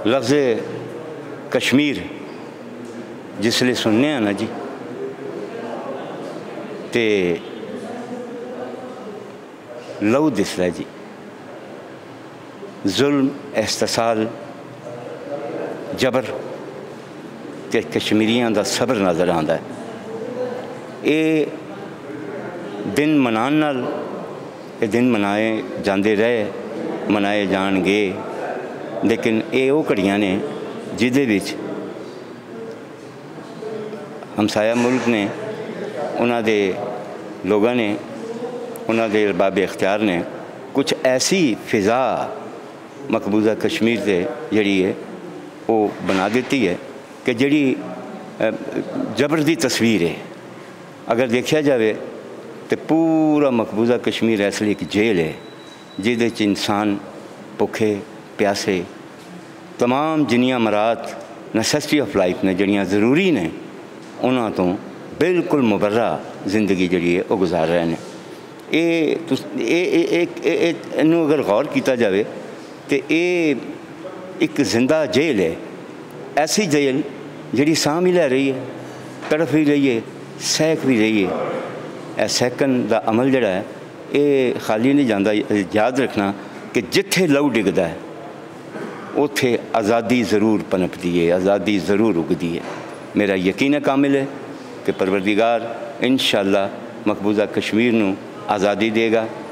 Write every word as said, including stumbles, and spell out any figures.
लफ्ज़ कश्मीर जिसले सुनने हैं ना जी ते लहू दिसदा जी, जुल्म, एहतसाल, जबर ते कश्मीरियां दा सब्र नज़र आंदा है। ये दिन मनाने नाल ये दिन मनाए जाते रहे, मनाए जाणगे, लेकिन ये वो घड़ियां ने जिहदे विच हमसाया मुल्क ने, उन्हां दे लोगों ने, उन्हां दे अरबाब इख्तियार ने कुछ ऐसी फिज़ा मकबूजा कश्मीर से जड़ी है वो बना देती है कि जड़ी जबर दी तस्वीर है। अगर देखा जाए तो पूरा मकबूजा कश्मीर इसलिए एक जेल है जिहदे च इंसान भुखे प्यासे तमाम जिन्नियां मरात नसैसिटी ऑफ लाइफ ने जड़ियाँ ज़रूरी ने उन्हां तो बिल्कुल मुबर्रा जिंदगी जड़ी है वो गुजार रहे हैं। ये इनू अगर गौर किया जाए तो ये एक जिंदा जेल है, ऐसी जेल जी साह भी लै रही है, तड़फ भी रही है, सहक भी रही है। ए सहकन का अमल जड़ा है ये खाली नहीं जाता। याद रखना कि जिथे लहू डिगदा है उथे आज़ादी ज़रूर पनपती है, आज़ादी ज़रूर उगती है। मेरा यकीन कामिल है कि परवरदिगार इंशाअल्लाह मकबूजा कश्मीर नू आज़ादी देगा।